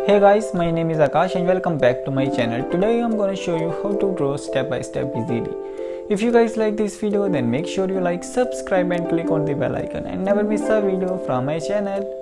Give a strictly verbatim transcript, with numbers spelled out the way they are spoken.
Hey guys, my name is Akash and welcome back to my channel. Today I'm gonna show you how to draw step by step easily. If you guys like this video, then make sure you like, subscribe and click on the bell icon and never miss a video from my channel.